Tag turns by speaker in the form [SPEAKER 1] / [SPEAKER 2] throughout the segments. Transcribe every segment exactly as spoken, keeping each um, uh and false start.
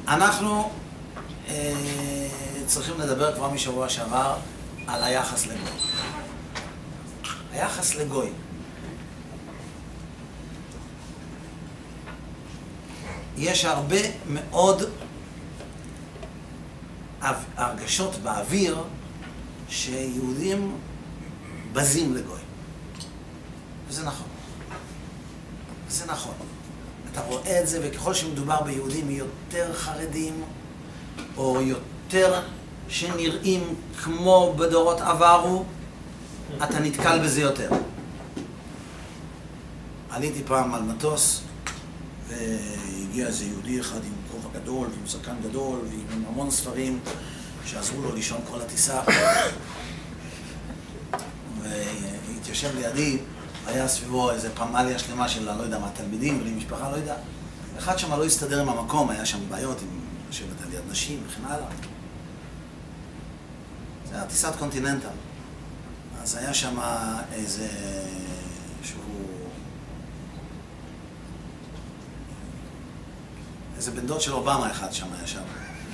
[SPEAKER 1] אנחנו אה, צריכים לדבר כבר משבוע שעבר על היחס לגוי. היחס לגוי. יש הרבה מאוד הרגשות באוויר שיהודים בזים לגוי. וזה נכון. וזה נכון. אתה רואה את זה, וככל שמדובר ביהודים יותר חרדים, או יותר שנראים כמו בדורות עברו, אתה נתקל בזה יותר. עליתי פעם על מטוס, והגיע איזה יהודי אחד עם כובע גדול, ועם זקן גדול, ועם המון ספרים, שעזרו לו לישון כל הטיסה. והתיישב לידי, היה סביבו איזה פמליה שלמה של, לא יודע מה, תלמידים, בלי משפחה, לא יודע. אחד שם לא הסתדר עם המקום, היה שם בעיות עם לשבת על יד נשים וכן הלאה. זה היה טיסת קונטיננטל. אז היה שם איזה שהוא... איזה בן דוד של אובמה אחד שם היה שם.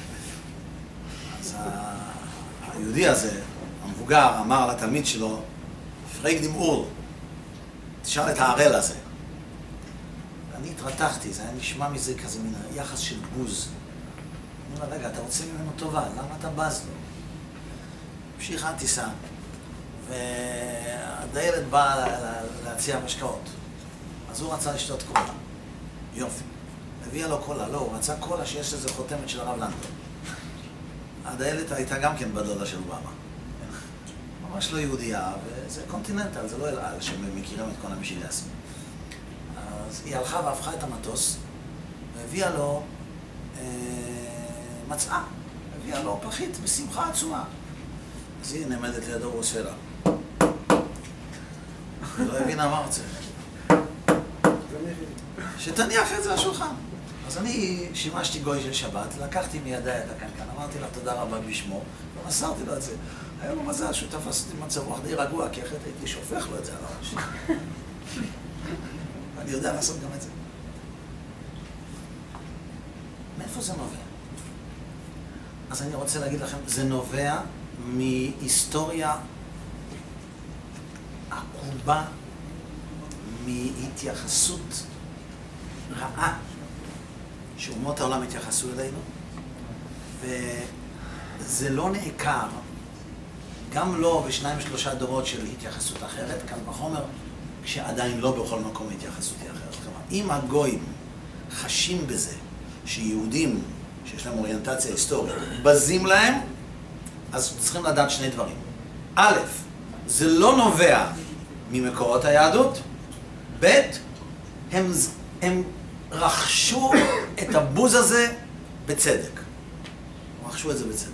[SPEAKER 1] אז היהודי הזה, המבוגר, אמר לתלמיד שלו, פרייג דים אור, תשאל את הערל הזה. אני התרתחתי, זה היה נשמע מזה כזה מין יחס של בוז. אני אומר, רגע, אתה רוצה ממנו טובה, למה אתה בז לו? המשיכה הטיסה, והדיילת באה להציע משקאות. אז הוא רצה לשתות קולה. יופי. הביאה לו קולה, לא, הוא רצה קולה שיש לזה חותמת של הרב לנדון. הדיילת הייתה גם כן בדודה של אובמה. ממש לא יהודייה, וזה קונטיננטל, זה לא אל על, שהם מכירים את כל המשילסים. אז היא הלכה והפכה את המטוס, והביאה לו אה, מצעה, הביאה לו פחית בשמחה עצומה. אז היא נעמדת לידו ועושה לה. היא לא הבינה מה רוצה. שתניח את זה לשולחן. אז אני שימשתי גוי של שבת, לקחתי מידיי את הקנקן, אמרתי לה תודה רבה בשמו, ומסרתי לו את זה. היה לו מזל שהוא תפס אותי מצב רוח די רגוע, כי אחרת הייתי שופך לו את זה על הראש. ואני יודע לעשות גם את זה. מאיפה זה נובע? אז אני רוצה להגיד לכם, זה נובע מהיסטוריה עקובה, מהתייחסות רעה שאומות העולם התייחסו אלינו, וזה לא נעקר, גם לא בשניים שלושה דורות של התייחסות אחרת, קל וחומר, כשעדיין לא בכל מקום התייחסות אחרת. כלומר, אם הגויים חשים בזה שיהודים שיש להם אוריינטציה היסטורית בזים להם, אז צריכים לדעת שני דברים. א', זה לא נובע ממקורות היהדות, ב', הם, הם רכשו את הבוז הזה בצדק. רכשו את זה בצדק.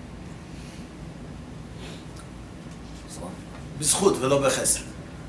[SPEAKER 1] בזכות ולא בחסד.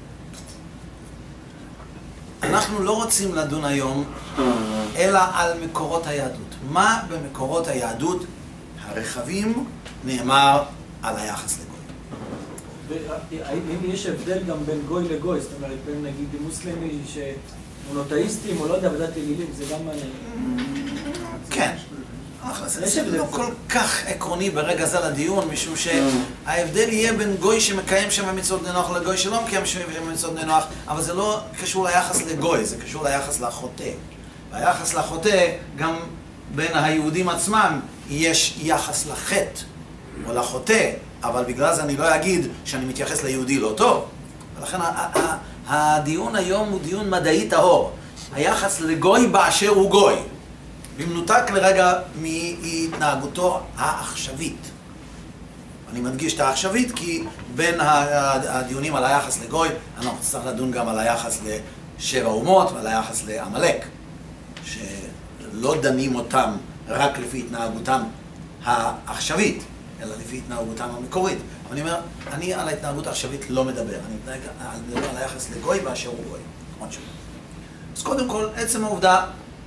[SPEAKER 1] אנחנו לא רוצים לדון היום אלא על מקורות היהדות. מה במקורות היהדות הרחבים נאמר על היחס לגוי?
[SPEAKER 2] האם יש הבדל גם בין גוי לגוי? זאת אומרת, בין נגיד מוסלמי שמונותאיסטים או לא יודע, בדת אלילים, זה גם...
[SPEAKER 1] כן. זה לא כל כך עקרוני ברגע זה לדיון, משום שההבדל יהיה בין גוי שמקיים שם מצוות בני נוח לגוי שלא מקיים שם מצוות בני נוח, אבל זה לא קשור ליחס לגוי, זה קשור ליחס לחוטא. והיחס לחוטא, גם בין היהודים עצמם, יש יחס לחטא או לחוטא, אבל בגלל זה אני לא אגיד שאני מתייחס ליהודי לא טוב. ולכן הדיון היום הוא דיון מדעי טהור. היחס לגוי באשר הוא גוי. במנותק לרגע מהתנהגותו העכשווית. אני מדגיש את העכשווית כי בין הדיונים על היחס לגוי, אנחנו צריך לדון גם על היחס לשבע אומות ועל היחס לעמלק, שלא דנים אותם רק לפי התנהגותם העכשווית, אלא לפי התנהגותם המקורית. אבל אני אומר, אני על ההתנהגות העכשווית לא מדבר, אני מדבר על היחס לגוי באשר הוא גוי. אז קודם כל, עצם העובדה,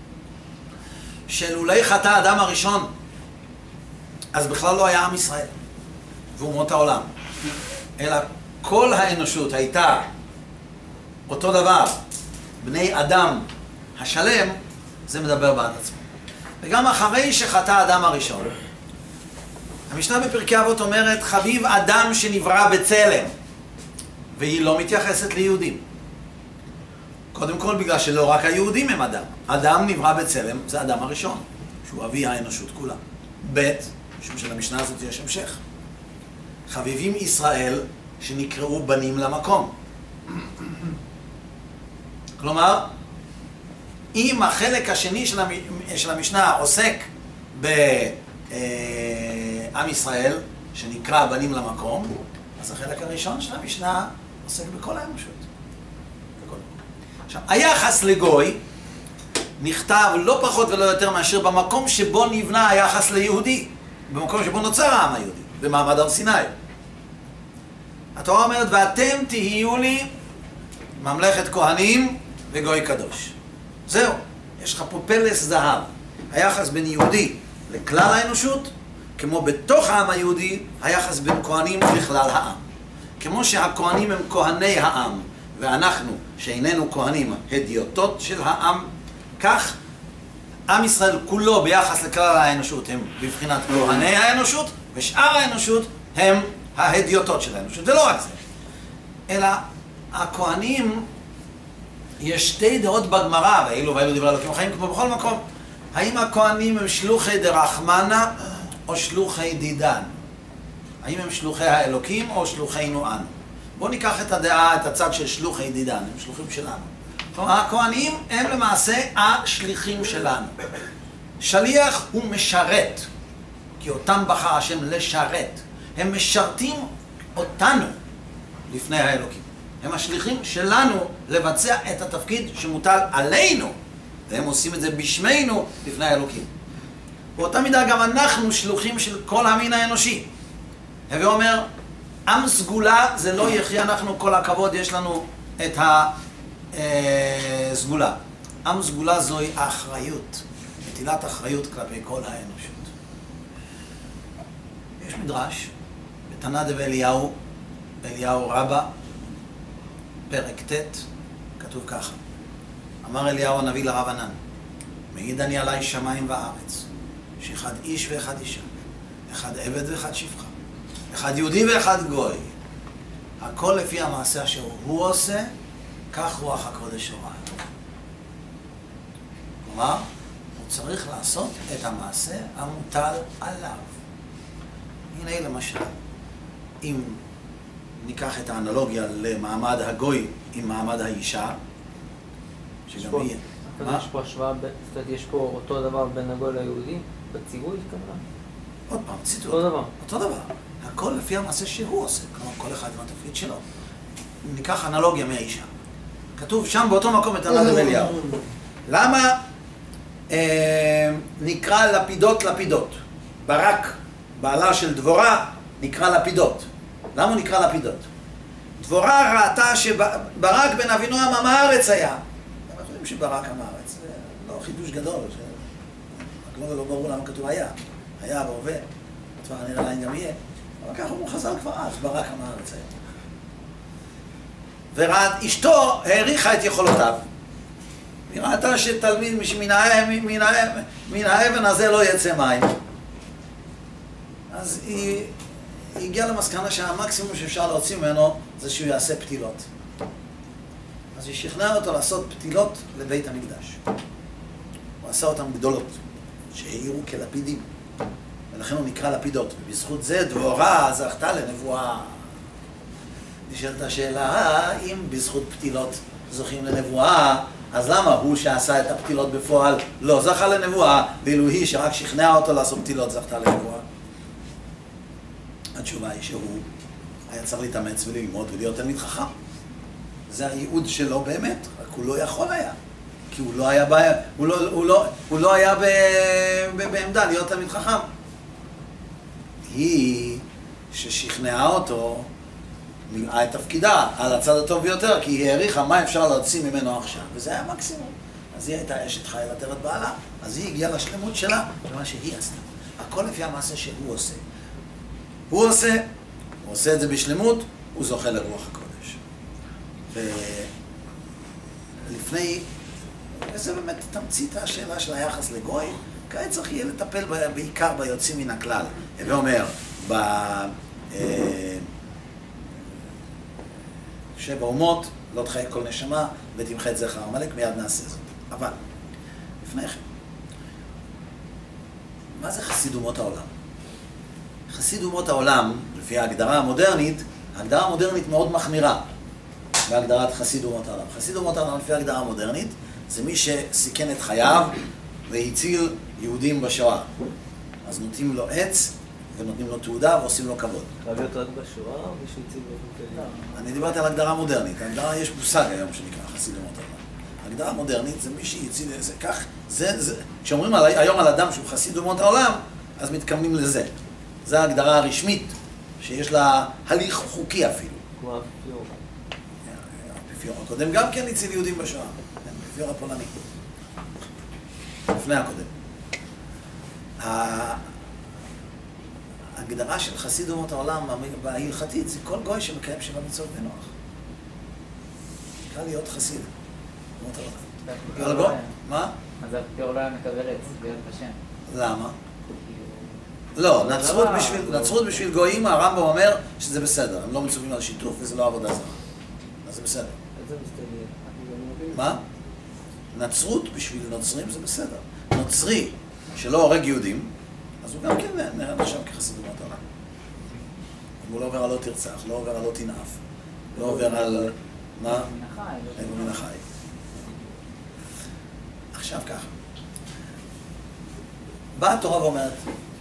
[SPEAKER 1] שלולי חטא האדם הראשון, אז בכלל לא היה עם ישראל ואומות העולם, אלא כל האנושות הייתה אותו דבר, בני אדם השלם, זה מדבר בעד עצמו. וגם אחרי שחטא האדם הראשון. המשנה בפרקי אבות אומרת, חביב אדם שנברא בצלם, והיא לא מתייחסת ליהודים. קודם כל בגלל שלא רק היהודים הם אדם. אדם נברא בצלם, זה האדם הראשון, שהוא אבי האנושות כולה. ב' משום שלמשנה הזאת יש המשך. חביבים ישראל שנקראו בנים למקום. כלומר, אם החלק השני של המשנה עוסק בעם ישראל, שנקרא בנים למקום, אז החלק הראשון של המשנה עוסק בכל האנושות. עכשיו, היחס לגוי נכתב לא פחות ולא יותר מאשר במקום שבו נבנה היחס ליהודי, במקום שבו נוצר העם היהודי, במעמד הר סיני. התורה אומרת, ואתם תהיו לי ממלכת כהנים וגוי קדוש. זהו, יש לך פה פלס זהב. היחס בין יהודי לכלל האנושות, כמו בתוך העם היהודי, היחס בין כהנים לכלל העם. כמו שהכהנים הם כהני העם, ואנחנו, שאיננו כהנים, הדיוטות של העם, כך עם ישראל כולו ביחס לכלל האנושות הם בבחינת כהני האנושות, ושאר האנושות הם ההדיוטות של האנושות. זה לא רק זה. אלא הכהנים, יש שתי דעות בגמרא, ואילו ואילו דברי אלוקים חיים כמו בכל מקום. האם הכהנים הם שלוחי דרחמנה או שלוחי דידן? האם הם שלוחי האלוקים או שלוחינו אנו? בואו ניקח את הדעה, את הצד של שלוחי דידן, הם שלוחים שלנו. כלומר, הכהנים הם למעשה השליחים שלנו. שליח הוא משרת, כי אותם בחר השם לשרת. הם משרתים אותנו לפני האלוקים. הם השליחים שלנו לבצע את התפקיד שמוטל עלינו, והם עושים את זה בשמנו לפני האלוקים. באותה מידה גם אנחנו שלוחים של כל המין האנושי. הווה אומר, עם סגולה זה לא יחי אנחנו, כל הכבוד יש לנו את הסגולה. עם סגולה זוהי האחריות, נטילת אחריות כלפי כל האנושות. יש מדרש, בתנא דאליהו, אליהו רבה, פרק ט', כתוב ככה. אמר אליהו הנביא לרב ענן, מעיד אני עלי שמיים וארץ, שאחד איש ואחד אישה, אחד עבד ואחד שפחה, אחד יהודי ואחד גוי. הכל לפי המעשה אשר הוא עושה, כך רוח הקודש הורה. כלומר, הוא צריך לעשות את המעשה המוטל עליו. הנה למשל, אם ניקח את האנלוגיה למעמד הגוי עם מעמד האישה, שגם היא...
[SPEAKER 3] יש פה השוואה, זאת אומרת, יש פה אותו דבר בין הגוי ליהודי, בציווי כמובן?
[SPEAKER 1] עוד פעם, ציטוט.
[SPEAKER 3] אותו דבר.
[SPEAKER 1] אותו דבר. הכל לפי המעשה שהוא עושה, כלומר, כל אחד עם התפקיד שלו. ניקח אנלוגיה מהאישה. כתוב שם באותו מקום את תנא דאליהו. למה אה, נקרא לפידות לפידות? ברק, בעלה של דבורה, נקרא לפידות. למה הוא נקרא לפידות? דבורה ראתה שברק בן אבינועם עם הארץ היה. אנחנו יודעים שברק עם הארץ, זה לא חידוש גדול, רק לא, לא ברור למה כתוב היה. היה בהווה, כבר נראה להם גם יהיה. אבל ככה הוא חזר כבר אז, ברק עם הארץ היה. ואשתו העריכה את יכולותיו. היא ראתה שתלמיד מן האבן הזה לא יצא מים. אז היא... היא הגיעה למסקנה שהמקסימום שאפשר להוציא ממנו זה שהוא יעשה פתילות. אז היא שכנעה אותו לעשות פתילות לבית המקדש. הוא עשה אותן גדולות, שהאירו כלפידים. ולכן הוא נקרא לפידות. ובזכות זה דבורה זכתה לנבואה. נשאלת השאלה, אם בזכות פתילות זוכים לנבואה, אז למה הוא שעשה את הפתילות בפועל לא זכה לנבואה, ואילו היא שרק שכנעה אותו לעשות פתילות זכתה לנבואה? התשובה היא שהוא היה צריך להתאמץ וללמוד ולהיות תלמיד חכם. זה הייעוד שלו באמת, רק הוא לא יכול היה. כי הוא לא היה, בא, הוא לא, הוא לא, הוא לא היה ב, ב, בעמדה להיות תלמיד חכם. היא ששכנעה אותו, מילאה את תפקידה על הצד הטוב ביותר, כי היא העריכה מה אפשר להוציא ממנו עכשיו, וזה היה מקסימום. אז היא הייתה אשת חיל עטרת בעלה, אז היא הגיעה לשלמות שלה, במה שהיא עשתה. הכל לפי המעשה שהוא עושה. הוא עושה, הוא עושה את זה בשלמות, הוא זוכה לרוח הקודש. ולפני, וזה באמת תמצית השאלה של היחס לגוי, כעת צריך יהיה לטפל בעיקר ביוצאים מן הכלל. ואומר, ב... שבע אומות, לא תחיה כל נשמה, ותמחה את זכר עמלק, מיד נעשה זאת. אבל, לפני כן, מה זה חסיד אומות העולם? חסיד אומות העולם, לפי ההגדרה המודרנית, ההגדרה המודרנית מאוד מחמירה בהגדרת חסיד אומות העולם. חסיד אומות העולם, לפי ההגדרה המודרנית, זה מי שסיכן את חייו והציל יהודים בשואה. אז נותנים לו עץ ונותנים לו תעודה ועושים לו כבוד.
[SPEAKER 3] חייב להיות רק בשואה או מישהו הציל באופן כללי?
[SPEAKER 1] אני דיברתי על הגדרה מודרנית. ההגדרה, יש מושג היום שנקרא חסיד אומות העולם. ההגדרה המודרנית זה מי שהציל, זה כך, זה, זה, כשאומרים על, היום על אדם שהוא חסיד אומות העולם, אז מתכוונים לזה. זו ההגדרה הרשמית, שיש לה הליך חוקי אפילו.
[SPEAKER 3] כמו האפיפיור.
[SPEAKER 1] האפיפיור הקודם גם כן הציל יהודים בשואה. האפיפיור הפולני. לפני הקודם. ההגדרה של חסיד אומות העולם בהלכתית זה כל גוי שמקיים שבע מצוות בנוח. קל להיות חסיד אומות העולם. אבל גוי, מה?
[SPEAKER 4] אז האפיפיור לא היה מקבל עץ, ביד השם.
[SPEAKER 1] למה? לא, נצרות בשביל, נצרות בשביל גויים, הרמב"ם אומר שזה בסדר, הם לא מצווים על שיתוף וזה לא עבודה זרה. אז זה בסדר.
[SPEAKER 3] איזה מסתכל?
[SPEAKER 1] מה? נצרות בשביל נוצרים זה בסדר. נוצרי שלא הורג יהודים, אז הוא גם כן נחשב כחסיד אומות העולם. הוא לא עובר על לא תרצח, לא עובר על לא תנאף, לא עובר על... מה?
[SPEAKER 4] מן החי.
[SPEAKER 1] איפה מן החי. עכשיו ככה. באה התורה ואומרת,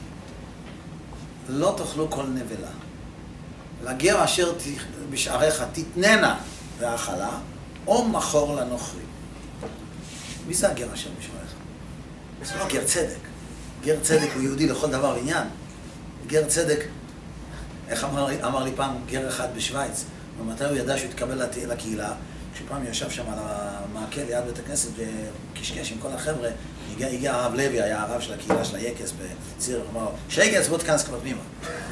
[SPEAKER 1] לא תאכלו כל נבלה. לגר אשר בשעריך תתננה והאכלה, או מחור לנוכרי. מי זה הגר אשר בשעריך? זה לא גר צדק. גר צדק הוא יהודי לכל דבר עניין. גר צדק, איך אמר, אמר לי פעם גר אחד בשוויץ, ומתי הוא ידע שהוא התקבל לקהילה, כשפעם ישב שם על המעקה ליד בית הכנסת וקשקש עם כל החבר'ה, הגיע, הגיע הרב לוי, היה הרב של הקהילה של היקס בציר, הוא אמר, שייגץ בוא תכנס כבר פנימה.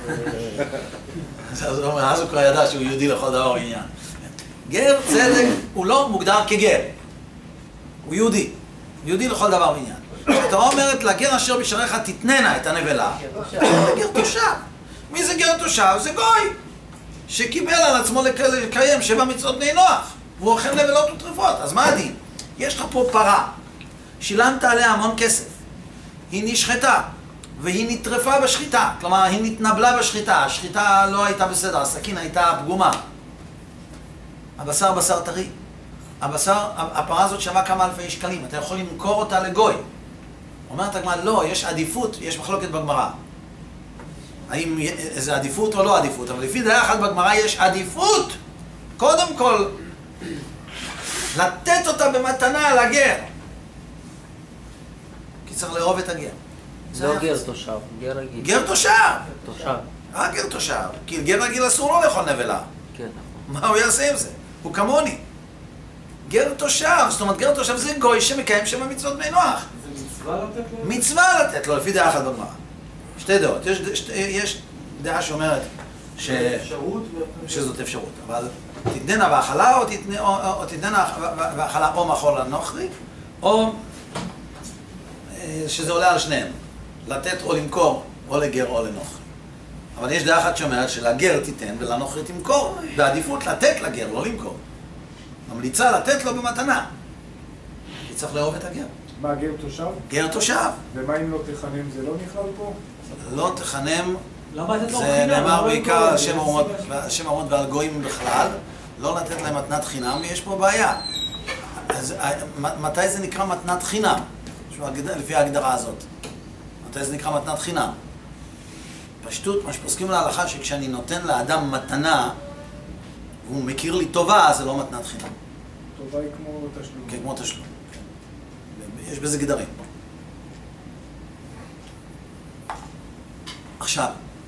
[SPEAKER 1] אז הוא כבר ידע שהוא יהודי לכל דבר עניין. גר צדק הוא לא מוגדר כגר, הוא יהודי, יהודי לכל דבר עניין. התורה אומרת לגר אשר בשעריך תתננה את הנבלה, זה גר תושב. מי זה גר תושב? זה גוי שקיבל על עצמו לקיים שבע מצוות בני נוח והוא אוכל נבלות וטרפות. אז מה הדין? יש לך פה פרה, שילמת עליה המון כסף, היא נשחטה והיא נטרפה בשחיטה, כלומר היא נתנבלה בשחיטה, השחיטה לא הייתה בסדר, הסכין הייתה פגומה, הבשר בשר טרי, הבשר, הפרה הזאת שווה כמה אלפי שקלים, אתה יכול למכור אותה לגוי. אומרת הגמרא, לא, יש עדיפות, יש מחלוקת בגמרא. האם זה עדיפות או לא עדיפות, אבל לפי דעה אחת בגמרא יש עדיפות, קודם כל, לתת אותה במתנה לגר. כי צריך לאהוב את הגר.
[SPEAKER 3] לא גר תושב, גר רגיל.
[SPEAKER 1] גר תושב!
[SPEAKER 3] תושב.
[SPEAKER 1] רק גר תושב. כי גר רגיל אסור לו לאכול נבלה.
[SPEAKER 3] כן.
[SPEAKER 1] מה הוא יעשה עם זה? הוא כמוני. גר תושב, זאת אומרת גר תושב זה גוי שמקיים שם מצוות בני נוח.
[SPEAKER 2] זה מצווה לתת לו?
[SPEAKER 1] מצווה לתת לו, לפי דעה אחת בגמרא. שתי דעות. יש, יש, יש דעה שאומרת ש...
[SPEAKER 2] אפשרות
[SPEAKER 1] שזאת אפשרות, אבל תתננה והאכלה או, תתנ... או, או תתננה והאכלה או מחור לנוכרי, או שזה עולה על שניהם, לתת או למכור או לגר או לנוכרי. אבל יש דעה אחת שאומרת שלגר תיתן ולנוכרי תמכור, בעדיפות לתת לגר, לא למכור. ממליצה לתת לו במתנה. כי צריך לאהוב את הגר.
[SPEAKER 5] מה, גר תושב?
[SPEAKER 1] גר תושב.
[SPEAKER 5] ומה אם לא תחנם זה לא נכלל פה?
[SPEAKER 1] לא תחנם,
[SPEAKER 2] למה לתת לו
[SPEAKER 1] זה
[SPEAKER 2] חינם?
[SPEAKER 1] נאמר
[SPEAKER 2] לא
[SPEAKER 1] בעיקר
[SPEAKER 2] לגוי.
[SPEAKER 1] על שם האומות, שם האומות ועל גויים בכלל, לא לתת להם מתנת חינם, יש פה בעיה. אז מתי זה נקרא מתנת חינם? לפי ההגדרה הזאת. מתי זה נקרא מתנת חינם? פשטות, מה שפוסקים להלכה שכשאני נותן לאדם מתנה, והוא מכיר לי טובה, זה לא מתנת חינם.
[SPEAKER 5] טובה היא כמו תשלום.
[SPEAKER 1] כן, כמו תשלום. יש בזה גדרים. עכשיו,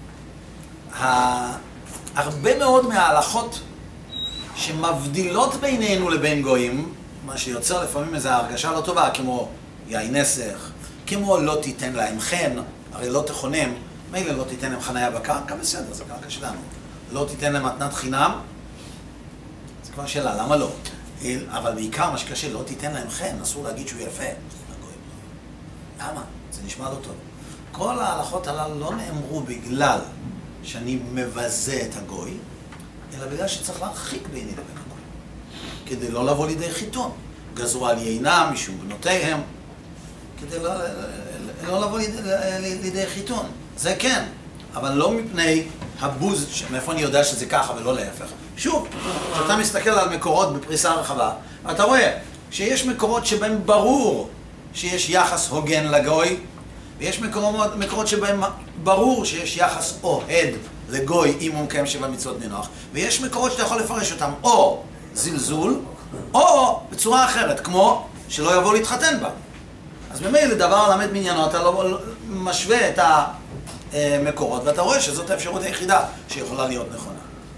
[SPEAKER 1] הרבה מאוד מההלכות שמבדילות בינינו לבין גויים, מה שיוצר לפעמים איזו הרגשה לא טובה, כמו יין נסך, כמו לא תיתן להם חן, הרי לא תכונם, מילא לא תיתן להם חניה בקרקע, בסדר, זה קרקע שלנו. לא תיתן להם מתנת חינם, זה כבר שאלה, למה לא? אבל בעיקר מה שקשה, לא תיתן להם חן, אסור להגיד שהוא יפה. למה? זה נשמע לא טוב. כל ההלכות הללו לא נאמרו בגלל שאני מבזה את הגוי, אלא בגלל שצריך להרחיק ביני לבין הגוי. כדי לא לבוא לידי חיתון. גזרו על יינם משום בנותיהם, כדי לא, לא לבוא לידי, לידי חיתון. זה כן, אבל לא מפני הבוז, מאיפה אני יודע שזה ככה ולא להפך. שוב, כשאתה מסתכל על מקורות בפריסה רחבה, אתה רואה שיש מקורות שבהם ברור שיש יחס הוגן לגוי, ויש מקורות, מקורות שבהם ברור שיש יחס אוהד לגוי אם הוא מקיים שבע מצוות בני נוח, ויש מקורות שאתה יכול לפרש אותם או זלזול, או בצורה אחרת, כמו שלא יבוא להתחתן בה. אז ממילא דבר למד בעניינו, אתה לא משווה את המקורות, ואתה רואה שזאת האפשרות היחידה שיכולה להיות נכונה.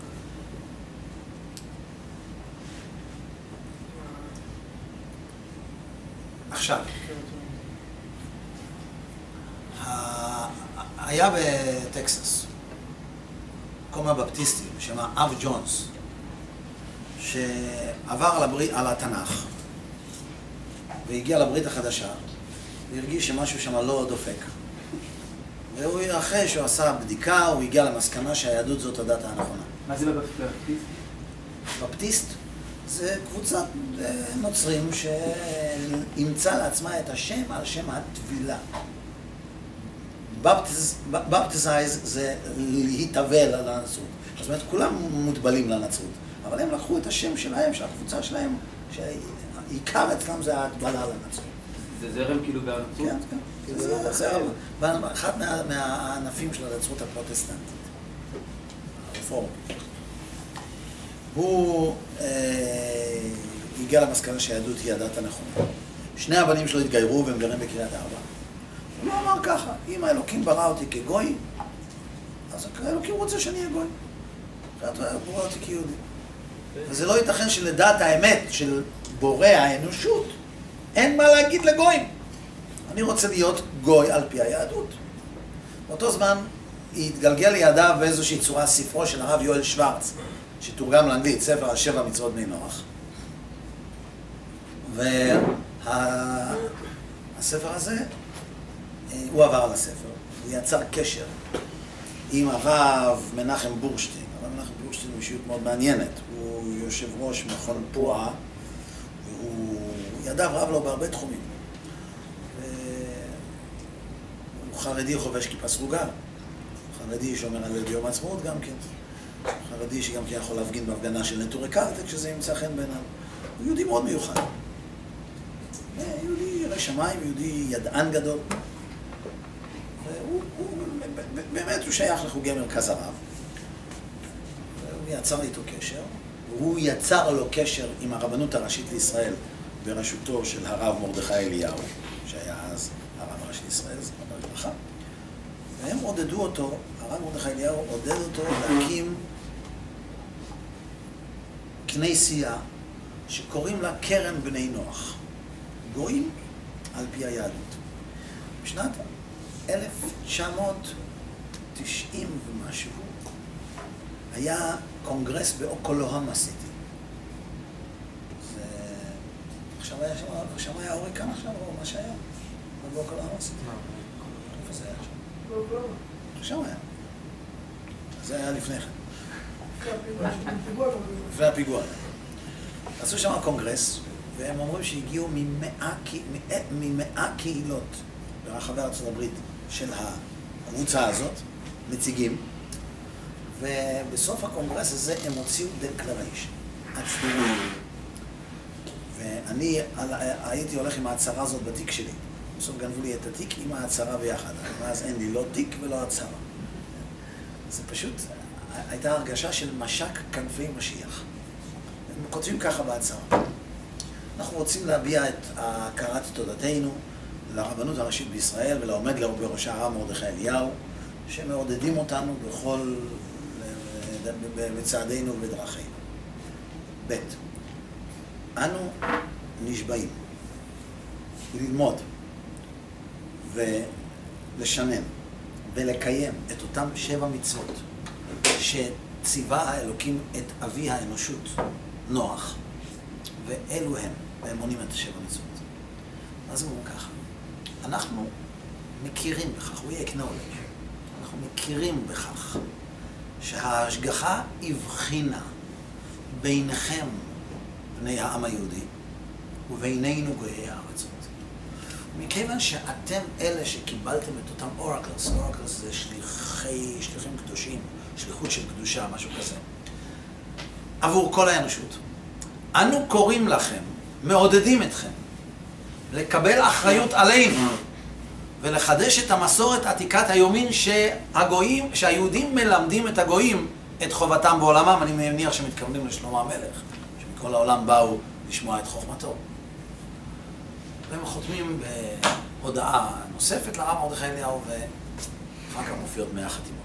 [SPEAKER 1] עכשיו, היה בטקסס מקום הבפטיסטים, שמה אב ג'ונס, שעבר על, הברית, על התנ"ך והגיע לברית החדשה והרגיש שמשהו שם לא דופק. והוא, אחרי שהוא עשה בדיקה, הוא הגיע למסקנה שהיהדות זאת הדת הנכונה.
[SPEAKER 3] מה זה בבפטיסט?
[SPEAKER 1] בפטיסט זה קבוצת נוצרים שאימצה לעצמה את השם על שם הטבילה. בפטיזייז זה להתאבל על הנצרות. זאת אומרת, כולם מוטבלים לנצרות. אבל הם לקחו את השם שלהם, של הקבוצה שלהם, שהעיקר אצלם זה ההטבלה לנצרות.
[SPEAKER 3] זה זרם כאילו בארצות?
[SPEAKER 1] כן, כן. זה זרם. אחד מהענפים של הנצרות הפרוטסטנטית. הרפורמית. הוא הגיע למסקנה שהיהדות היא הדת הנכונה. שני הבנים שלו התגיירו והם גרים בקריית ארבע. הוא לא אמר ככה, אם האלוקים ברא אותי כגוי, אז האלוקים רוצה שאני אהיה גוי. אחרת הוא ברא אותי כיהודי. וזה לא ייתכן שלדעת האמת של בורא האנושות, אין מה להגיד לגויים. אני רוצה להיות גוי על פי היהדות. באותו זמן התגלגל לידיו באיזושהי צורה ספרו של הרב יואל שוורץ, שתורגם לאנגלית, ספר על שבע מצוות בני נוח. והספר הזה, הוא עבר על הספר, הוא יצר קשר עם הרב מנחם בורשטיין. הרב מנחם בורשטיין הוא אישיות מאוד מעניינת, הוא יושב ראש מכון פועה, והוא ידיו רב לו בהרבה תחומים. הוא חרדי חובש כיפה סרוגה, חרדי שאומר על יום העצמאות גם כן, חרדי שגם כן יכול להפגין בהפגנה של נטורי קרתא כשזה ימצא חן בעיניו. הוא יהודי מאוד מיוחד. יהודי ירא שמיים, יהודי ידען גדול. והוא, הוא, באמת הוא שייך לחוגי מרכז הרב. הוא יצר איתו קשר, והוא יצר לו קשר עם הרבנות הראשית לישראל בראשותו של הרב מרדכי אליהו, שהיה אז הרב הראשי לישראל, זה רב לברכה. והם עודדו אותו, הרב מרדכי אליהו עודד אותו להקים כנסייה שקוראים לה קרן בני נוח. גויים על פי היהדות. בשנת אלף תשע מאות תשעים ומשהו היה קונגרס באוקלהומה סיטי. זה... עכשיו היה שם, עכשיו היה הוריקן עכשיו, או מה שהיה? באוקלהומה סיטי. איפה זה היה שם? באוקלהומה. עכשיו היה. זה היה לפני כן. לפני הפיגוע. עשו שם קונגרס, והם אומרים שהגיעו ממאה קהילות ברחבי ארצות הברית של הקבוצה הזאת, נציגים, ובסוף הקונגרס הזה הם הוציאו דקלריישן, עצמאות. ואני הייתי הולך עם ההצהרה הזאת בתיק שלי. בסוף גנבו לי את התיק עם ההצהרה ביחד, ואז אין לי לא תיק ולא הצהרה. זה פשוט, הייתה הרגשה של משק כנפי משיח. הם כותבים ככה בהצהרה. אנחנו רוצים להביע את הכרת תודתנו לרבנות הראשית בישראל ולעומד בראשה הרב מרדכי אליהו, שמעודדים אותנו בכל, בצעדינו ובדרכינו. ב' אנו נשבעים ללמוד ולשנן ולקיים את אותם שבע מצוות שציווה האלוקים את אבי האנושות, נוח, ואלו הם, והם מונים את שבע מצוות. אז הוא אומר ככה, אנחנו מכירים בכך, we acknowledge, אנחנו מכירים בכך שההשגחה הבחינה ביניכם, בני העם היהודי, ובינינו גויי הארצות. מכיוון שאתם אלה שקיבלתם את אותם אורקלס, אורקלס זה שליחי, שליחים קדושים, שליחות של קדושה, משהו כזה, עבור כל האנושות. אנו קוראים לכם, מעודדים אתכם, לקבל אחריות עלינו, ולחדש את המסורת עתיקת היומין שהגויים, שהיהודים מלמדים את הגויים את חובתם בעולמם. אני מניח שמתכוונים לשלמה המלך, שמכל העולם באו לשמוע את חוכמתו. והם חותמים בהודעה נוספת לרב מרדכי אליהו, ואחר כך מופיעות מאה חתימות.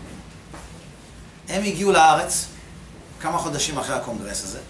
[SPEAKER 1] הם הגיעו לארץ כמה חודשים אחרי הקונגרס הזה,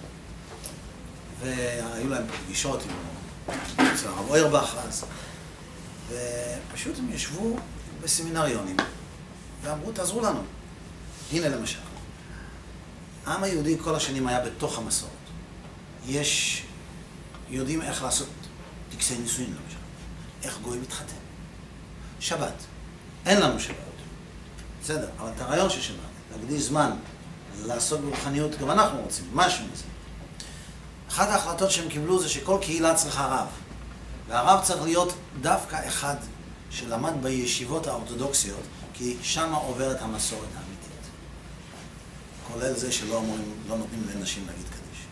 [SPEAKER 1] והיו להם פגישות עם הרב אוירבך אז, ופשוט הם ישבו בסמינריונים ואמרו, תעזרו לנו. הנה למשל, העם היהודי כל השנים היה בתוך המסורת. יש, יודעים איך לעשות טקסי נישואין למשל, איך גוי מתחתן. שבת, אין לנו שבת. בסדר, אבל את הרעיון של שבת, להקדיש זמן, לעסוק ברוחניות, גם אנחנו רוצים, משהו מזה. אחת ההחלטות שהם קיבלו זה שכל קהילה צריכה רב. והרב צריך להיות דווקא אחד שלמד בישיבות האורתודוקסיות, כי שמה עוברת המסורת האמיתית. כולל זה שלא אומרים, לא נותנים לנשים להגיד קדיש.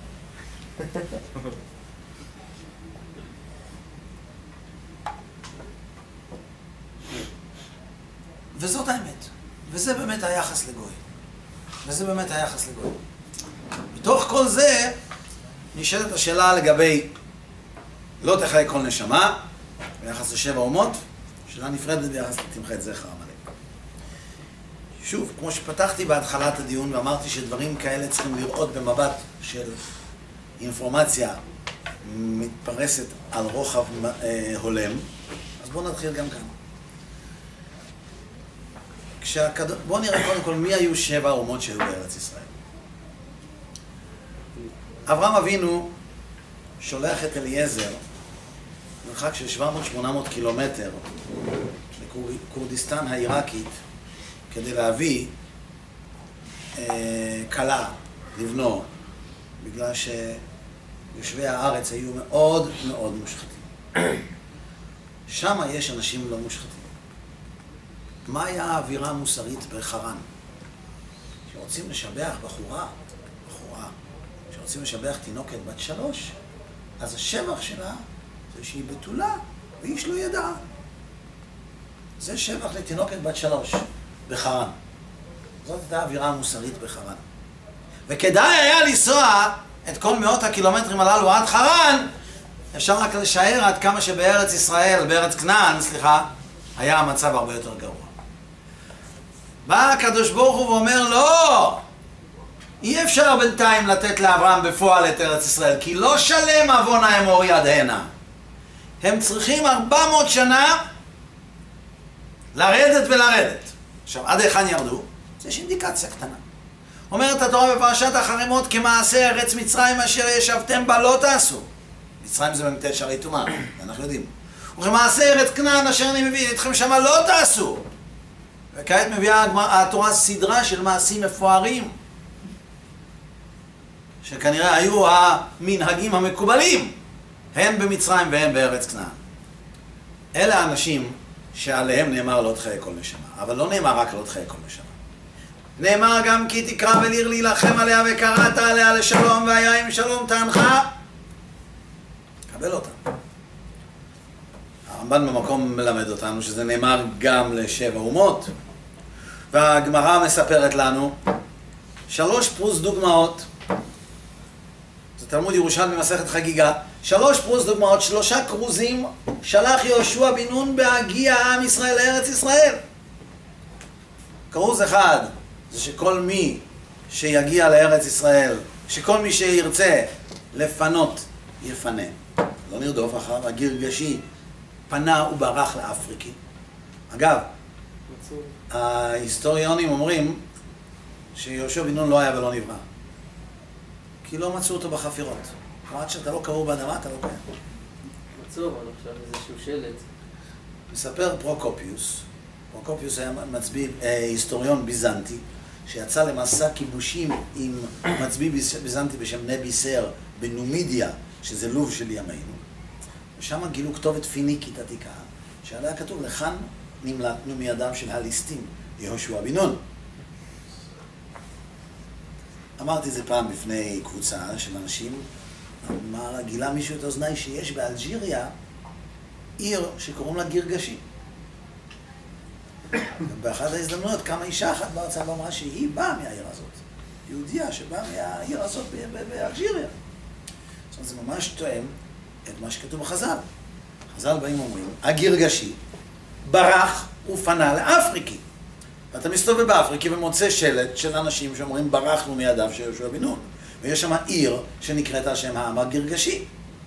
[SPEAKER 1] וזאת האמת. וזה באמת היחס לגוי. וזה באמת היחס לגוי. בתוך כל זה נשאלת השאלה לגבי לא תחיה כל נשמה, ביחס לשבע אומות, שאלה נפרדת ביחס לתמחה את זכר עמלק. שוב, כמו שפתחתי בהתחלת הדיון ואמרתי שדברים כאלה צריכים לראות במבט של אינפורמציה מתפרסת על רוחב אה, הולם, אז בואו נתחיל גם כאן. כשהקד... בואו נראה קודם כל מי היו שבע אומות שהיו בארץ ישראל. אברהם אבינו שולח את אליעזר מרחק של שבע מאות שמונה מאות קילומטר לקורדיסטן העיראקית כדי להביא אה, כלה לבנו, בגלל שיושבי הארץ היו מאוד מאוד מושחתים. שם יש אנשים לא מושחתים. מה היה האווירה המוסרית בחרן? שרוצים לשבח בחורה, בחורה, שרוצים לשבח תינוקת בת שלוש, אז השבח שלה זה שהיא בתולה ואיש לא ידע. זה שבח לתינוקת בת שלוש בחרן. זאת הייתה האווירה המוסרית בחרן. וכדאי היה לנסוע את כל מאות הקילומטרים הללו עד חרן, אפשר רק לשער עד כמה שבארץ ישראל, בארץ כנען, סליחה, היה המצב הרבה יותר גרוע. בא הקדוש ברוך הוא ואומר, לא! אי אפשר בינתיים לתת לאברהם בפועל את ארץ ישראל, כי לא שלם עוון האמור יד הנה. הם צריכים ארבע מאות שנה לרדת ולרדת. עכשיו, עד היכן ירדו? זה יש אינדיקציה קטנה. אומרת התורה בפרשת החרמות, כמעשה ארץ מצרים אשר ישבתם בה לא תעשו. מצרים זה במתת שערי טומאה, אנחנו יודעים. וכמעשה ארץ כנען אשר אני מביא אתכם שמה לא תעשו. וכעת מביאה התורה סדרה של מעשים מפוארים, שכנראה היו המנהגים המקובלים, הן במצרים והן בארץ כנען. אלה האנשים שעליהם נאמר לא תחיה כל נשמה, אבל לא נאמר רק לא תחיה כל נשמה. נאמר גם כי תקרא וליר להילחם עליה וקראת עליה לשלום והיה עם שלום תענך. קבל אותה. הרמב"ן במקום מלמד אותנו שזה נאמר גם לשבע אומות, והגמרא מספרת לנו שלוש פרוס דוגמאות. זה תלמוד ירושלמי מסכת חגיגה. שלוש פרוס דוגמאות, שלושה קרוזים שלח יהושע בן נון בהגיע עם ישראל לארץ ישראל. קרוז אחד זה שכל מי שיגיע לארץ ישראל, שכל מי שירצה לפנות יפנה. לא נרדוף אחריו, הגרגשי פנה וברח לאפריקי. אגב, ההיסטוריונים אומרים שיהושע בן נון לא היה ולא נברא, כי לא מצאו אותו בחפירות. כלומר, עד שאתה לא קבור באדמה, אתה לא קיים.
[SPEAKER 3] מצאו, אבל עכשיו איזשהו שלט.
[SPEAKER 1] מספר פרוקופיוס, פרוקופיוס היה מצביא, אה, היסטוריון ביזנטי, שיצא למסע כיבושים עם מצביא ביזנטי בשם נבי סר בנומידיה, שזה לוב של ימינו. ושם גילו כתובת פיניקית עתיקה, שעליה כתוב, לכאן נמלטנו מידם של הליסטים, יהושע בן נון. אמרתי את זה פעם בפני קבוצה של אנשים, אמר, גילה מישהו את אוזניי שיש באלג'יריה עיר שקוראים לה גירגשי. באחת ההזדמנויות קמה אישה אחת בארצה ואמרה שהיא באה מהעיר הזאת. יהודיה שבאה מהעיר הזאת באלג'יריה. זאת אומרת, זה ממש תואם את מה שכתוב בחז"ל. חז"ל באים ואומרים, הגירגשי ברח ופנה לאפריקי. ואתה מסתובב באפריקי ומוצא שלט של אנשים שאומרים, ברחנו מידיו של יהושע בן נון. ויש שם עיר שנקראת על שם העם הגירגשי.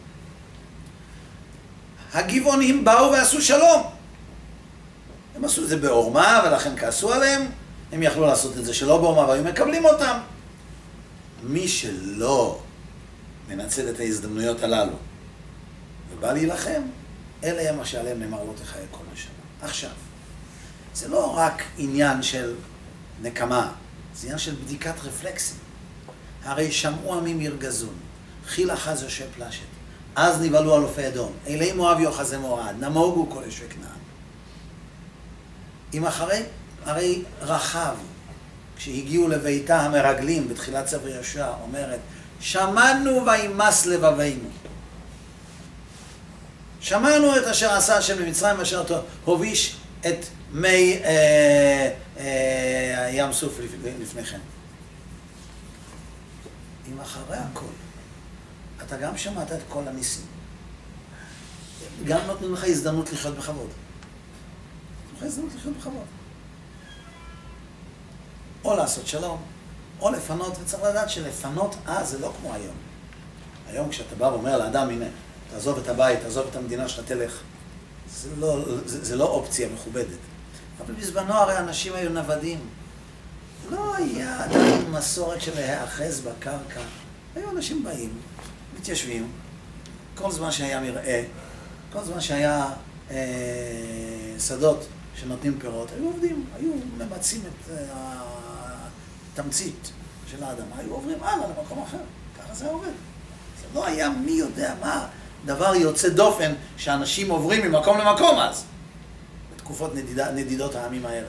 [SPEAKER 1] הגבעונים באו ועשו שלום. הם עשו את זה בעורמה ולכן כעסו עליהם. הם יכלו לעשות את זה שלא בעורמה והיו מקבלים אותם. מי שלא מנצל את ההזדמנויות הללו ובא להילחם, אלה הם מה שעליהם נאמר לא תחיה כל השנה. עכשיו, זה לא רק עניין של נקמה, זה עניין של בדיקת רפלקסים. הרי שמעו עמים ירגזון, חיל אחז יושב פלשת, אז נבהלו אלופי אדום, אלי מואב יוחזי מורד, נמוגו כל יושבי כנען. אם אחרי, הרי רחב, כשהגיעו לביתה המרגלים בתחילת ספר יהושע, אומרת, שמענו וימס לבבינו. שמענו את אשר עשה השם במצרים ואשר הוביש את מי אה, אה, ים סוף לפני כן. אם אחרי הכל, אתה גם שמעת את כל הניסים. גם נותנים לך הזדמנות לחיות בכבוד. נותנים לך הזדמנות לחיות בכבוד. או לעשות שלום, או לפנות, וצריך לדעת שלפנות אז זה לא כמו היום. היום כשאתה בא ואומר לאדם, הנה, תעזוב את הבית, תעזוב את המדינה שאתה תלך. זה לא, זה, זה לא אופציה מכובדת. אבל בזמנו הרי אנשים היו נוודים. לא היה עדיין מסורת של להיאחז בקרקע. היו אנשים באים, מתיישבים, כל זמן שהיה מרעה, כל זמן שהיה אה, שדות שנותנים פירות, היו עובדים, היו ממצים את התמצית של האדמה, היו עוברים הלאה למקום אחר. ככה זה עובד. זה לא היה מי יודע מה. דבר יוצא דופן שאנשים עוברים ממקום למקום אז, בתקופות נדידה, נדידות העמים האלה.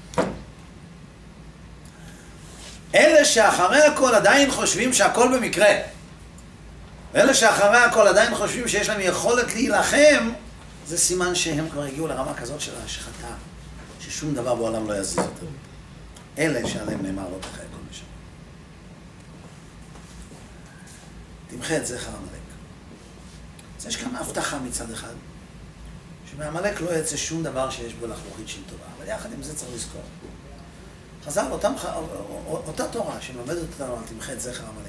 [SPEAKER 1] אלה שאחרי הכל עדיין חושבים שהכל במקרה, ואלה שאחרי הכל עדיין חושבים שיש להם יכולת להילחם, זה סימן שהם כבר הגיעו לרמה כזאת של ההשחתה, ששום דבר בעולם לא יזיז אותם. אלה שעליהם נאמר לא תחיה כל משם. תמחה את זכר עמלק. אז יש כאן הבטחה מצד אחד, שמעמלק לא יצא שום דבר שיש בו לחלוכית של טובה, אבל יחד עם זה צריך לזכור. חז"ל, אותם, אותה תורה שמלמדת אותנו על תמחה את זכר עמלק.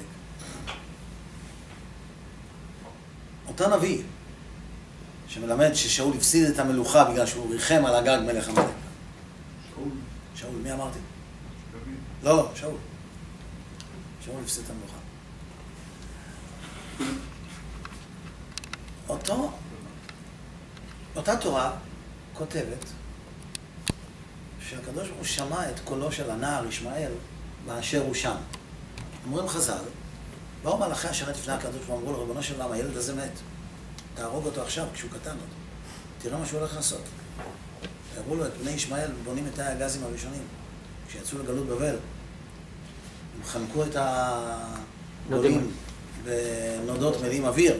[SPEAKER 1] אותה נביא שמלמד ששאול הפסיד את המלוכה בגלל שהוא ריחם על הגג מלך עמלק. שאול. שאול, מי אמרתי? לא, לא, שאול. שאול הפסיד את המלוכה. אותו, אותה תורה כותבת שהקדוש ברוך הוא שמע את קולו של הנער ישמעאל באשר הוא שם. אומרים חז"ל, באו מלאכי השרת לפני הקדוש ברוך הוא, אמרו לו, ריבונו של עולם, הילד הזה מת. תהרוג אותו עכשיו כשהוא קטן עוד. תראה מה שהוא הולך לעשות. הראו לו את בני ישמעאל בונים את תאי הגזים הראשונים. כשיצאו לגלות בבל, הם חנקו את הגולים בנודות מלאים אוויר.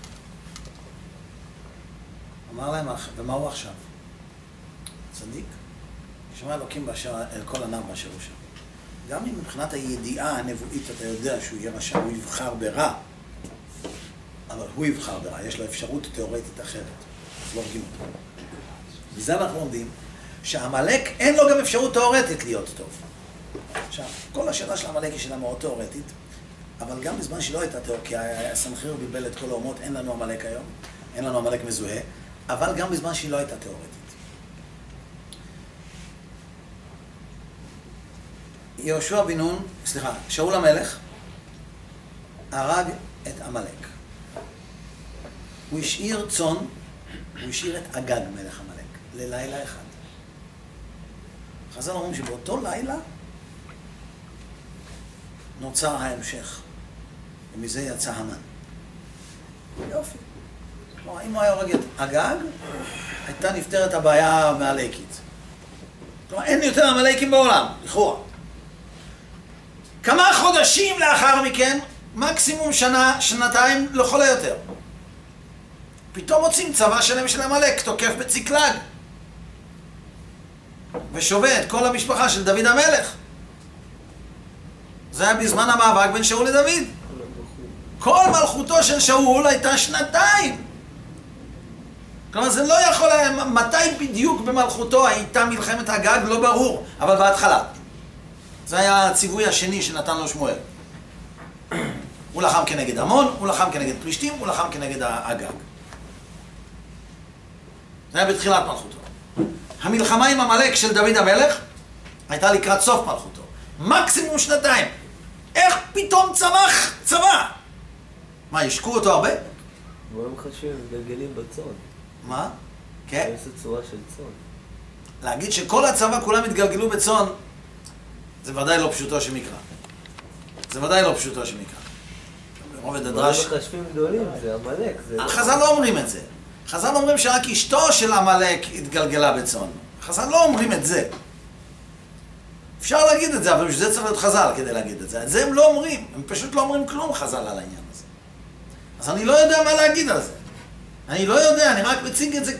[SPEAKER 1] אמר להם, ומה הוא עכשיו? צדיק. שמע אלוקים באשר, אל כל הנער באשר הוא שם. גם אם מבחינת הידיעה הנבואית אתה יודע שהוא יהיה רשע, הוא יבחר ברע, אבל הוא יבחר ברע, יש לו אפשרות תיאורטית אחרת. אז לא הורגים אותו. בזה אנחנו לומדים שהעמלק אין לו גם אפשרות תיאורטית להיות טוב. עכשיו, כל השאלה של העמלק היא שאלה מאוד תיאורטית, אבל גם בזמן שלא הייתה תיאורטית, כי הסנחריב בלבל את כל האומות, אין לנו עמלק היום, אין לנו עמלק מזוהה, אבל גם בזמן שהיא לא הייתה תיאורטית. יהושע בן נון, סליחה, שאול המלך, הרג את עמלק. הוא השאיר צאן, הוא השאיר את אגג מלך עמלק. ללילה אחד. חז"ל אומרים שבאותו לילה נוצר ההמשך, ומזה יצא המן. יופי. כלומר, אם הוא היה הורג את אגג, הייתה נפתרת הבעיה המעלקית. כלומר, אין יותר המעלקים בעולם, לכאורה. כמה חודשים לאחר מכן, מקסימום שנה, שנתיים, לכל היותר. פתאום מוצאים צבא שלם של עמלק, תוקף בציקלג. ושובה את כל המשפחה של דוד המלך. זה היה בזמן המאבק בין שאול לדוד. כל מלכותו של שאול הייתה שנתיים. כלומר, זה לא יכול היה, מתי בדיוק במלכותו הייתה מלחמת אגג, לא ברור, אבל בהתחלה. זה היה הציווי השני שנתן לו שמואל. הוא לחם כנגד עמון, הוא לחם כנגד פלישתים, הוא לחם כנגד אגג. זה היה בתחילת מלכותו. המלחמה עם עמלק של דוד המלך הייתה לקראת סוף מלכותו. מקסימום שנתיים. איך פתאום צמח צבא? מה, ישקו אותו הרבה?
[SPEAKER 3] בואו מחשבים, גלגלים בצון.
[SPEAKER 1] מה? כן.
[SPEAKER 3] איזה צורה של צון.
[SPEAKER 1] להגיד שכל הצבא כולם התגלגלו בצון, זה ודאי לא פשוטו של מקרא. זה ודאי לא פשוטו של מקרא. רובד הדרש...
[SPEAKER 3] בואו מחשבים גדולים, זה עמלק.
[SPEAKER 1] חז"ל לא אומרים את זה. חז"ל אומרים שרק אשתו של עמלק התגלגלה בצון. חז"ל לא אומרים את זה. אפשר להגיד את זה, אבל בשביל זה צריך להיות חז"ל כדי להגיד את זה. את זה הם לא אומרים. הם פשוט לא אומרים כלום חז"ל על העניין הזה. אז אני לא יודע מה להגיד על זה. אני לא יודע, אני רק מציג את זה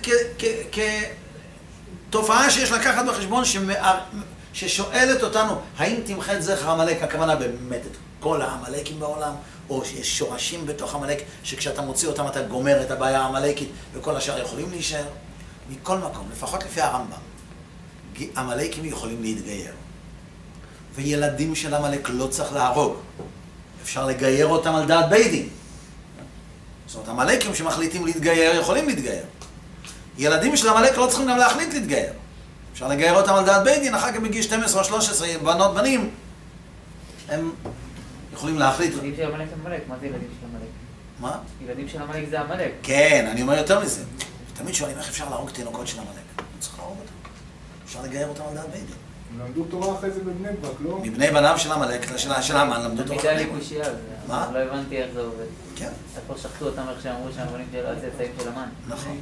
[SPEAKER 1] כתופעה שיש לקחת בחשבון ששואלת אותנו, האם תמחה את זכר עמלק, הכוונה באמת את כל העמלקים בעולם, או שיש שורשים בתוך עמלק, שכשאתה מוציא אותם אתה גומר את הבעיה העמלקית, וכל השאר יכולים להישאר. מכל מקום, לפחות לפי הרמב"ם, עמלקים יכולים להתגייר. וילדים של עמלק לא צריך להרוג. אפשר לגייר אותם על דעת בית דין. זאת אומרת, עמלקים שמחליטים להתגייר יכולים להתגייר. ילדים של עמלק לא צריכים גם להחליט להתגייר. אפשר לגייר אותם על דעת בית דין, אחר כך בגיל שתים עשרה או שלוש עשרה, בנות בנים, הם יכולים להחליט.
[SPEAKER 4] ילדים של עמלק הם עמלק, מה זה ילדים של עמלק?
[SPEAKER 1] מה?
[SPEAKER 4] ילדים של עמלק זה עמלק.
[SPEAKER 1] כן, אני אומר יותר מזה. תמיד שואלים איך אפשר להרוג תינוקות של עמלק. לא צריך להרוג אותם. אפשר לגייר אותם על דעת בית דין.
[SPEAKER 5] הם למדו תורה אחרי זה בבני ברק, לא?
[SPEAKER 1] מבני בניו של עמלק, של המן, למדו תורה.
[SPEAKER 4] תמידה לי קושייה,
[SPEAKER 1] מה?
[SPEAKER 4] לא הבנתי איך זה עובד.
[SPEAKER 1] כן.
[SPEAKER 4] איפה שחטו אותם איך שאמרו שהמבנים של הצאצאים של המן.
[SPEAKER 1] נכון.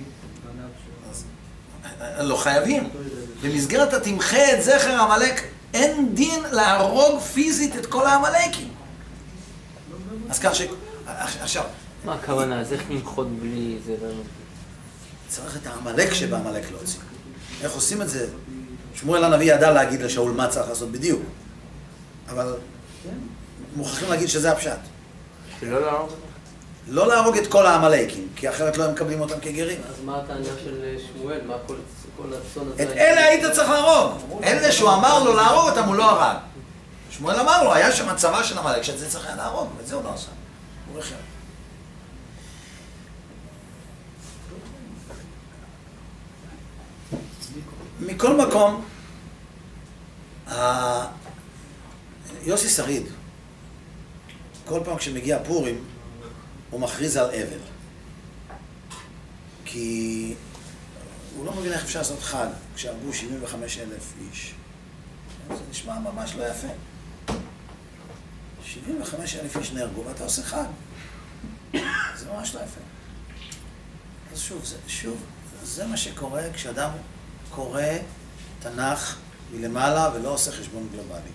[SPEAKER 1] לא חייבים. במסגרת התמחה את זכר עמלק, אין דין להרוג פיזית את כל העמלקים. אז כך ש... עכשיו...
[SPEAKER 3] מה הכוונה? אז איך למחות בלי זה?
[SPEAKER 1] צריך את העמלק שבעמלק להוציא. איך עושים את זה? שמואל הנביא ידע להגיד לשאול מה צריך לעשות בדיוק. אבל מוכרחים להגיד שזה הפשט.
[SPEAKER 3] שלא להרוג?
[SPEAKER 1] לא להרוג את כל העמלקים, כי אחרת לא הם מקבלים אותם כגרים.
[SPEAKER 3] אז מה הטענה של שמואל? מה כל הצאן הזה?
[SPEAKER 1] את אלה היית צריך להרוג. אלה שהוא אמר לו להרוג אותם, הוא לא הרג. שמואל אמר לו, היה שם הצבא של עמלק, שאת זה צריך היה להרוג, ואת זה הוא לא עשה. הוא רחב. מכל מקום, יוסי שריד, כל פעם כשמגיע פורים, הוא מכריז על אבל. כי הוא לא מבין איך אפשר לעשות חג כשהרגו שבעים וחמישה אלף איש. זה נשמע ממש לא יפה. שבעים וחמישה אלף איש נהרגו ואתה עושה חג. זה ממש לא יפה. אז שוב, זה, שוב, זה מה שקורה כשאדם קורא תנ"ך מלמעלה ולא עושה חשבון גלובלי.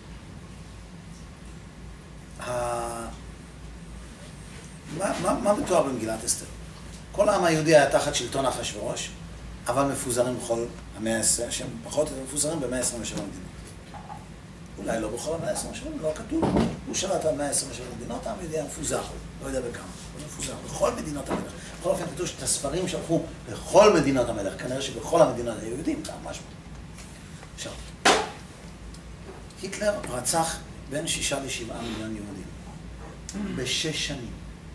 [SPEAKER 1] מה, מה, מה מתואר במגילת אסתר? כל העם היהודי היה תחת שלטון אחשוורוש, אבל מפוזרים בכל המאה העשרים, שהם פחות מפוזרים ב-מאה עשרים ושבע מדינות. אולי לא בכל המאה עשרים ושבע, לא כתוב. הוא שלט על מאה עשרים ושבע מדינות, העם היהודי היה מפוזר, לא יודע בכמה, הוא מפוזר בכל מדינות המלך. בכל אופן כתוב שאת הספרים שלחו בכל מדינות המלך, כנראה שבכל המדינות היהודים, גם משהו. עכשיו, היטלר רצח בין שישה לשבעה מיליון יהודים, בשש שנים.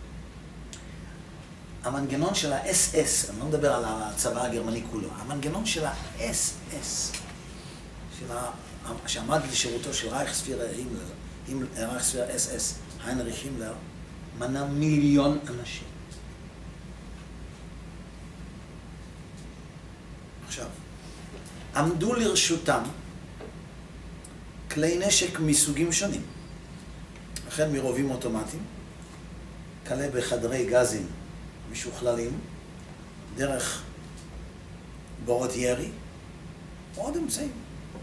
[SPEAKER 1] המנגנון של ה-אס אס, אני לא מדבר על הצבא הגרמני כולו, המנגנון של ה-אס אס, של ה... שעמד לשירותו של רייכספירר הימלר, רייכספירר אס אס, היינריך הימלר, מנה מיליון אנשים. עכשיו, עמדו לרשותם כלי נשק מסוגים שונים, החל מרובים אוטומטיים, כלה בחדרי גזים משוכללים, דרך בורות ירי, עוד אמצעים.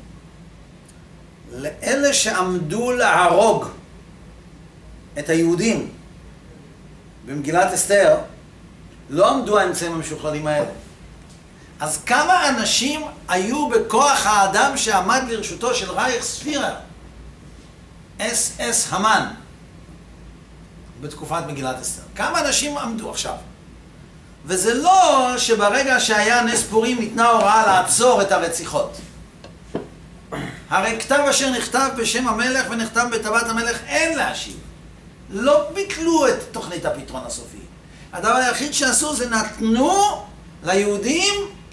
[SPEAKER 1] לאלה שעמדו להרוג את היהודים במגילת אסתר, לא עמדו האמצעים המשוכללים האלה. אז כמה אנשים היו בכוח האדם שעמד לרשותו של רייכספירר, אס אס המן, בתקופת מגילת אסתר? כמה אנשים עמדו עכשיו? וזה לא שברגע שהיה נס פורים ניתנה הוראה לעצור את הרציחות. הרי כתב אשר נכתב בשם המלך ונכתב בטבעת המלך אין להשיב. לא ביטלו את תוכנית הפתרון הסופי. הדבר היחיד שעשו זה נתנו ליהודים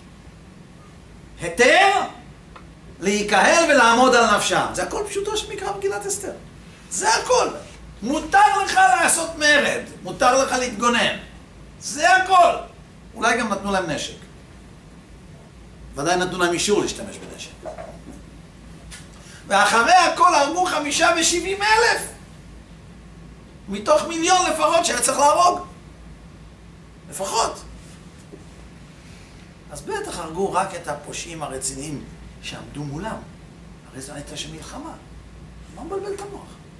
[SPEAKER 1] היתר להיקהל ולעמוד על נפשם. זה הכל פשוטו שמקרא מגילת אסתר. זה הכל. מותר לך לעשות מרד, מותר לך להתגונן. זה הכל. אולי גם נתנו להם נשק. ודאי נתנו להם אישור להשתמש בנשק. ואחרי הכל הרגו חמישה ושבעים אלף. מתוך מיליון לפחות שהיה צריך להרוג. לפחות. אז בטח הרגו רק את הפושעים הרציניים שעמדו מולם. הרי זו הייתה של מלחמה. מה מבלבל את המוח?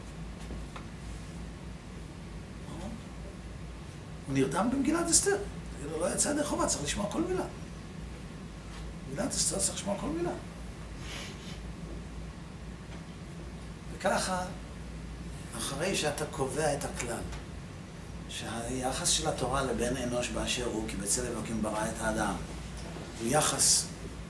[SPEAKER 1] הוא נרדם במגילת אסתר. תגידו, לא יצא ידי חובה, צריך לשמוע כל מילה. מגילת אסתר צריך לשמוע כל מילה. וככה, אחרי שאתה קובע את הכלל, שהיחס של התורה לבן אנוש באשר הוא, כי בצלם אלוקים ברא את האדם, הוא יחס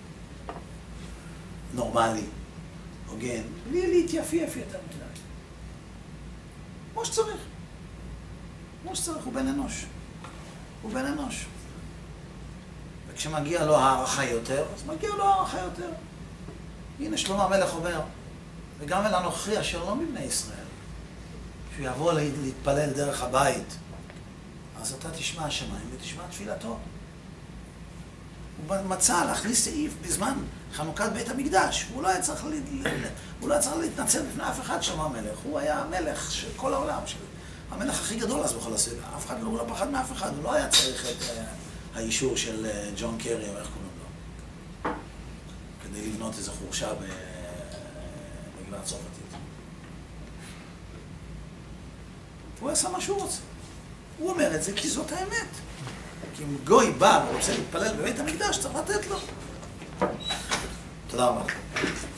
[SPEAKER 1] נורמלי, הוגן, בלי להתייפייף יותר מדי. כמו שצריך. כמו שצריך, הוא בן אנוש. הוא בן אנוש. וכשמגיע לו הערכה יותר, אז מגיע לו הערכה יותר. הנה שלמה המלך אומר, וגם אל הנוכרי אשר לא מבני ישראל, שהוא יבוא להתפלל דרך הבית, אז אתה תשמע השמיים ותשמע תפילתו. הוא מצא להכניס סעיף בזמן חנוכת בית המקדש. הוא לא היה צריך, הוא לא היה צריך להתנצל בפני אף אחד שלמה המלך. הוא היה המלך של כל העולם, של המלך הכי גדול אז בכל הסביבה. אף אחד לא פחד מאף אחד. הוא לא היה צריך את האישור של ג'ון קרי, או איך קוראים לו, כדי לבנות איזו חורשה בגבעה הצרפתית. הוא עשה מה שהוא רוצה. הוא אומר את זה כי זאת האמת. כי אם גוי בא ורוצה להתפלל בבית המקדש, צריך לתת לו. תודה רבה.